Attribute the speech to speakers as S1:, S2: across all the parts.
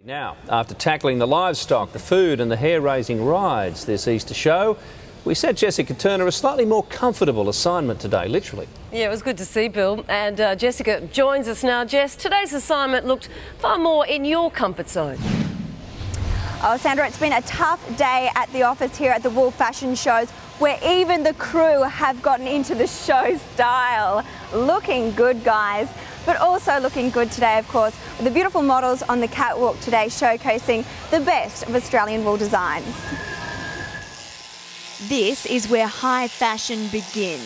S1: Now, after tackling the livestock, the food and the hair-raising rides this Easter show, we set Jessica Turner a slightly more comfortable assignment today, literally.
S2: Yeah, it was good to see, Bill. And Jessica joins us now. Jess, today's assignment looked far more in your comfort zone.
S3: Oh, Sandra, it's been a tough day at the office here at the Wool Fashion Shows, where even the crew have gotten into the show style. Looking good, guys. But also looking good today, of course, with the beautiful models on the catwalk today showcasing the best of Australian wool designs.
S4: This is where high fashion begins.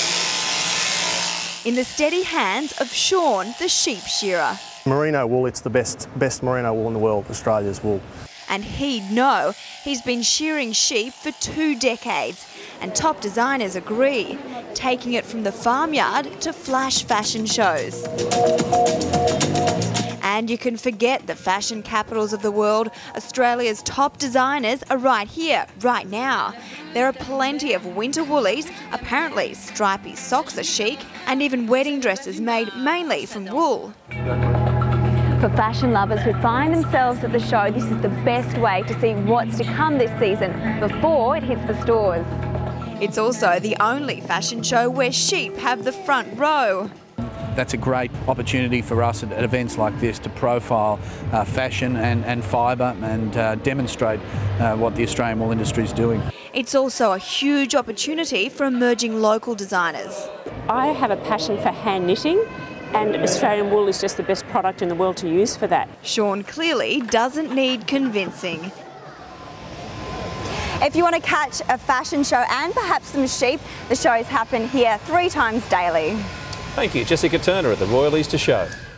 S4: In the steady hands of Sean, the sheep shearer.
S5: Merino wool, it's the best merino wool in the world, Australia's wool.
S4: And he'd know. He's been shearing sheep for 2 decades, and top designers agree, taking it from the farmyard to flash fashion shows. And you can forget the fashion capitals of the world. Australia's top designers are right here, right now. There are plenty of winter woolies, apparently stripy socks are chic, and even wedding dresses made mainly from wool.
S3: For fashion lovers who find themselves at the show, this is the best way to see what's to come this season before it hits the stores.
S4: It's also the only fashion show where sheep have the front row.
S6: That's a great opportunity for us at events like this to profile fashion and fibre and demonstrate what the Australian wool industry is doing.
S4: It's also a huge opportunity for emerging local designers.
S7: I have a passion for hand knitting, and Australian wool is just the best product in the world to use for that.
S4: Sean clearly doesn't need convincing.
S3: If you want to catch a fashion show and perhaps some sheep, the shows happen here 3 times daily.
S1: Thank you, Jessica Turner at the Royal Easter Show.